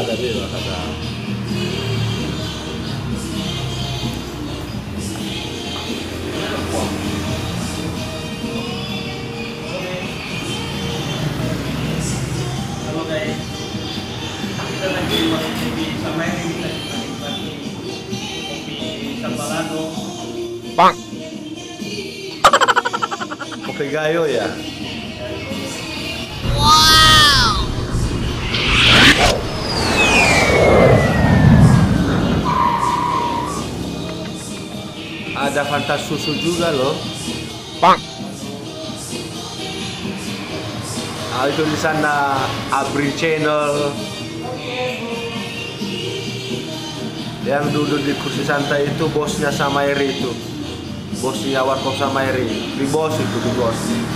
ada dia kata. Halo guys, kita lagi di sama ini kita menikmati kopi Sambalado. Bang. Kopi gayo ya. Wow. Ada Fanta susu juga loh. Bang. Ah, itu di sana Abri Channel. Yang duduk di kursi santai itu bosnya Samairi itu. Bosnya Warkop Samairi. Di bos itu, di bos.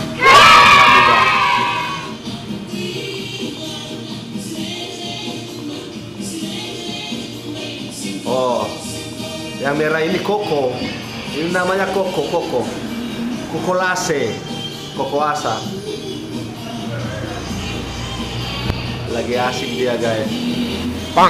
Oh, yang merah ini koko. Ini namanya koko. Koko lase, koko asa. Lagi asik dia guys. Bang.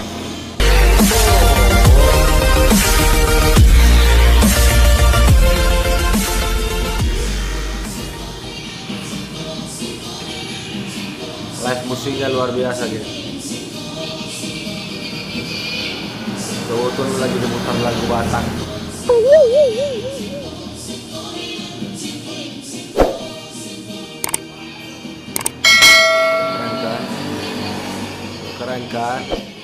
Live musiknya luar biasa gitu. Tuh lagi diputar lagu Batak. Keren kan?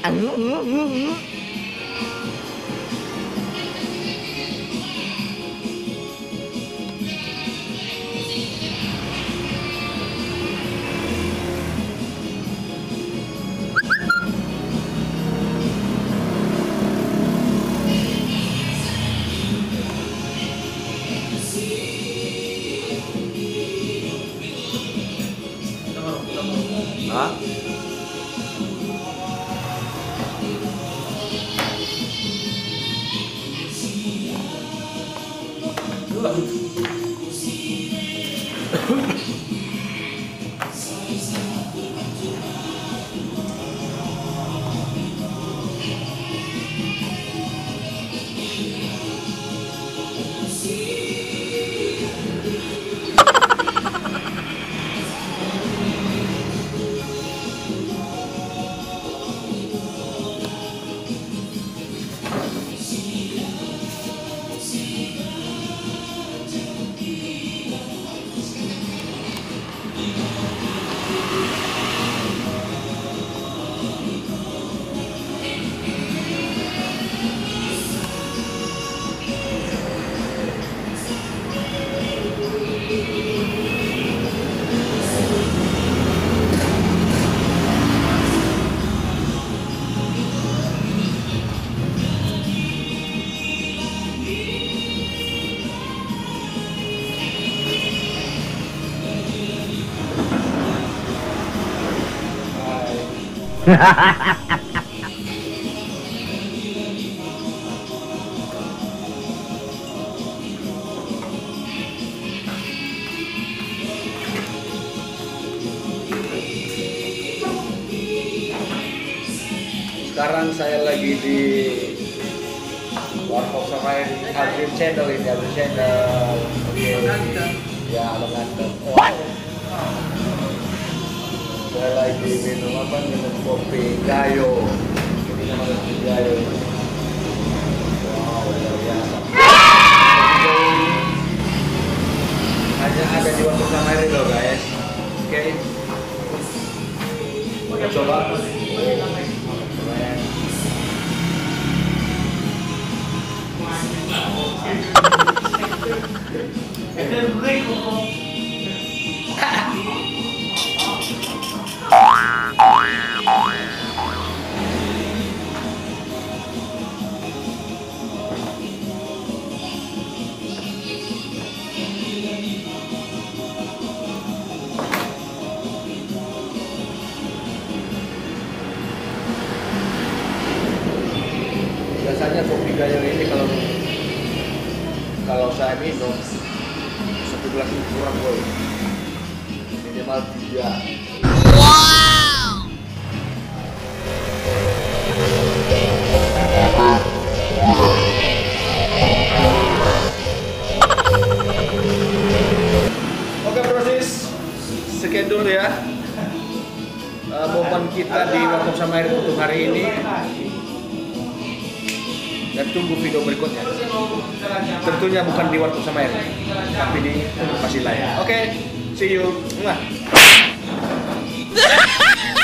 Hah? Sekarang saya lagi di Warkop Samairi Abri Channel ini, Abri Channel. Oke. Ya, mengantar. Saya lagi minum apa? Minum kopi gayo. Ini namanya kopi gayo. Wow, luar biasa. Hanya ada di Warkop Samairi loh guys. Oke. Kita coba. Biasanya kopi gayo ini kalau saya minum satu gelas itu kurang boy, minimal 3. Wow. Oke proses, sekian dulu ya momen kita di Warkop Samair untuk hari ini. Dan tunggu video berikutnya. Tentunya bukan di Warkop Samair, tapi di lokasi lain. Oke, see you. Mwah.